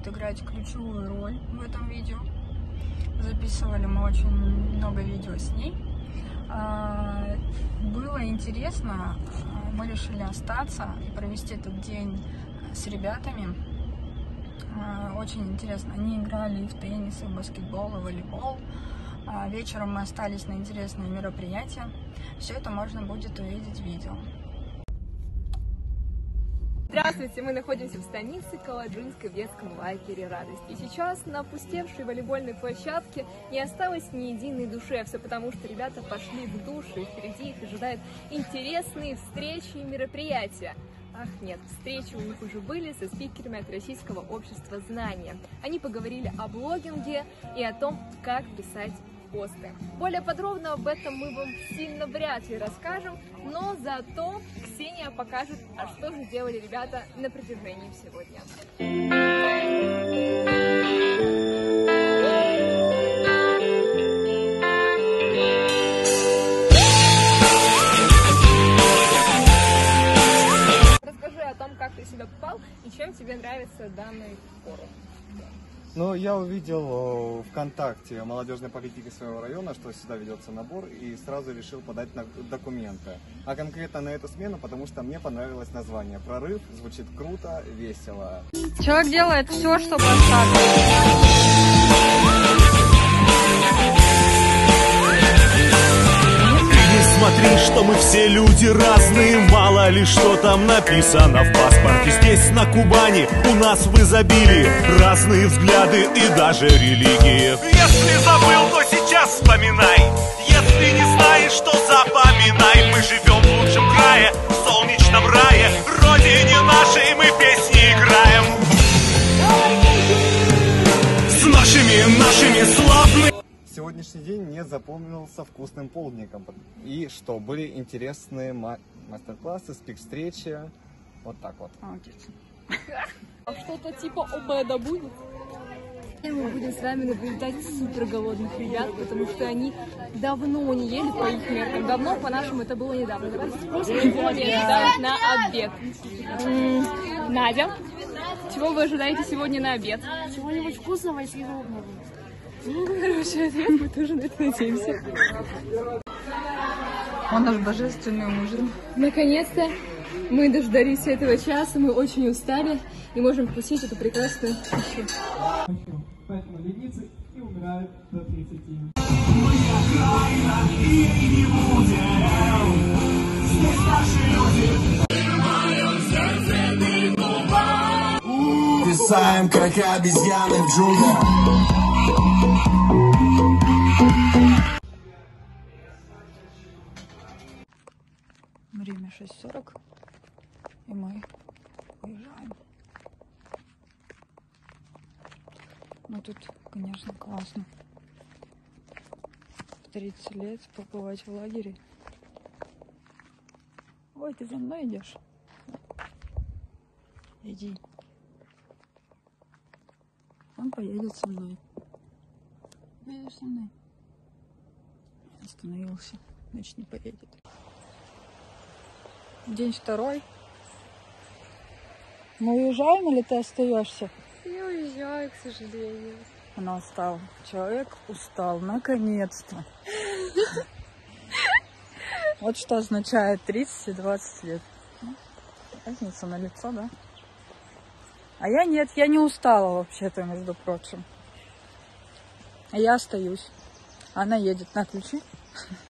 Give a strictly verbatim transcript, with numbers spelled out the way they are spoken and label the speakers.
Speaker 1: будет играть ключевую роль в этом видео. Записывали мы очень много видео с ней. Было интересно, мы решили остаться и провести этот день с ребятами. Очень интересно, они играли и в теннис, и в баскетбол, и в волейбол. Вечером мы остались на интересные мероприятия. Все это можно будет увидеть в видео.
Speaker 2: Здравствуйте, мы находимся в станице Каладжинской в детском лагере «Радость». И сейчас на опустевшей волейбольной площадке не осталось ни единой души. Все потому, что ребята пошли в душ, и впереди их ожидают интересные встречи и мероприятия. Ах нет, встречи у них уже были со спикерами от Российского общества знания. Они поговорили о блогинге и о том, как писать посты. Более подробно об этом мы вам сильно вряд ли расскажем, но зато Ксения покажет, а что же делали ребята на протяжении всего дня. Расскажи о том, как ты сюда попал и чем тебе нравится данный форум.
Speaker 3: Ну, я увидел ВКонтакте молодежной политики своего района, что сюда ведется набор, и сразу решил подать на документы. А конкретно на эту смену, потому что мне понравилось название. Прорыв, звучит круто, весело.
Speaker 1: Человек делает все, чтобы остаться.
Speaker 4: Смотри, что мы все люди разные, мало ли что там написано в паспорте. Здесь, на Кубани, у нас в изобилии разные взгляды и даже религии. Если забыл, то сейчас вспоминай. Если не знаешь, то запоминай. Мы живем в лучшем крае, в солнечном рае, родине нашей мы песни играем. С нашими, нашими славными.
Speaker 3: Сегодняшний день мне запомнился вкусным полдником. И что, были интересные мастер-классы, спик-встречи. Вот так вот.
Speaker 2: А что-то типа обеда будет? Мы будем с вами наблюдать супер голодных ребят, потому что они давно не ели по их меркам. Давно, по-нашему, это было недавно. Давайте спросим, чего они ожидают на обед. М-м, Надя, чего вы ожидаете сегодня на обед?
Speaker 5: Чего-нибудь вкусного и съедобного.
Speaker 2: Ну, хороший ответ, мы тоже на это надеемся.
Speaker 1: Он наш божественный ужин.
Speaker 2: Наконец-то мы дождались этого часа, мы очень устали и можем вкусить эту прекрасную пищу.
Speaker 6: Поэтому ленится и умирает до тридцати.
Speaker 4: Писаем, как обезьяны в джунглях.
Speaker 1: Время шесть сорок, и мы уезжаем. Ну тут, конечно, классно. тридцать лет побывать в лагере. Ой, ты за мной идешь? Иди. Он поедет со мной. Поедешь со мной? Остановился, значит, не поедет. День второй. Мы уезжаем или ты остаешься?
Speaker 2: Я уезжаю, к сожалению.
Speaker 1: Она устала. Человек устал, наконец-то. Вот что означает тридцать и двадцать лет. Разница на лицо, да? А я нет, я не устала вообще-то, между прочим. Я остаюсь. Она едет. На, ключи.